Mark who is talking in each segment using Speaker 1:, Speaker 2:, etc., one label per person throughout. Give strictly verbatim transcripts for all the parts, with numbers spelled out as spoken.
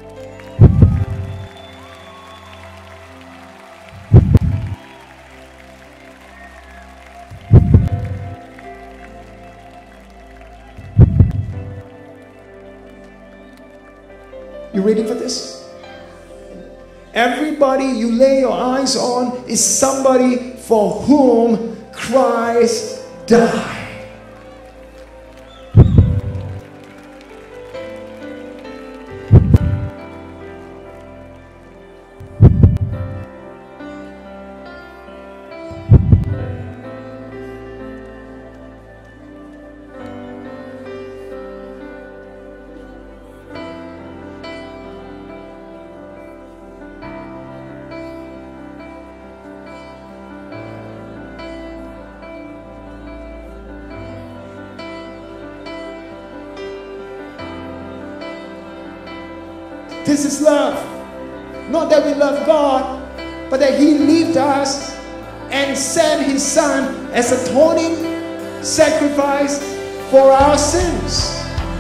Speaker 1: You ready for this? Everybody you lay your eyes on is somebody for whom Christ died. This is love. Not that we love God, but that He lived us and sent His Son as atoning sacrifice for our sins.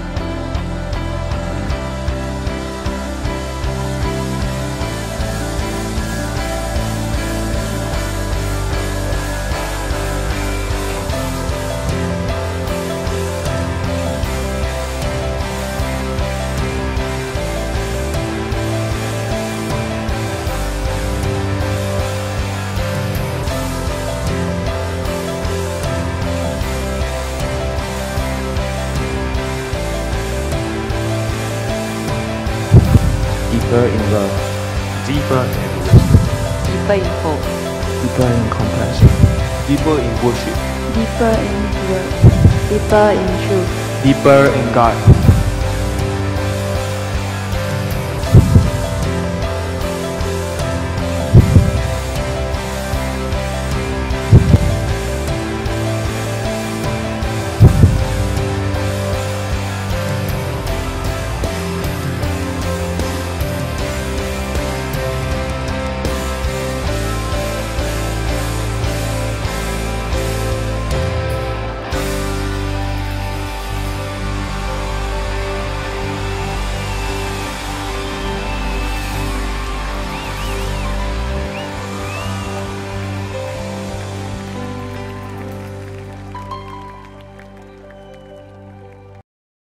Speaker 2: Deeper in love, deeper in wisdom,
Speaker 3: deeper in hope,
Speaker 2: deeper in compassion, deeper in worship,
Speaker 3: deeper in word, deeper in truth,
Speaker 2: deeper in God.